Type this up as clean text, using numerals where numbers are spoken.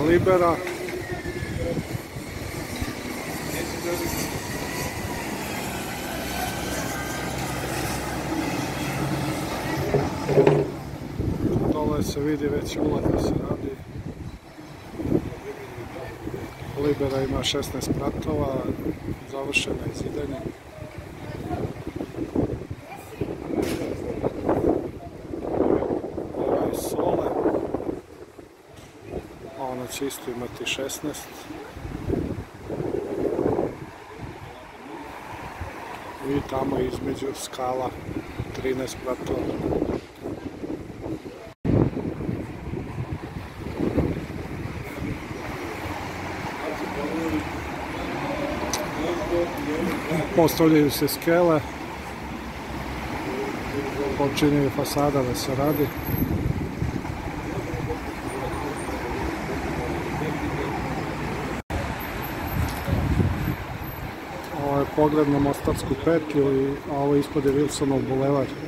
Libera. Dole se vidi već ulaz da se radi. Libera ima 16 pratova, završeno je zidanje. Ova je Sole, ona će isto imati 16. I tamo između Skala 13 pratova. Postavljaju se skele, počinje fasada da se radi. Ovo je pogled na Mostarsku petlju, a ovo ispod je Wilsonov bulevar.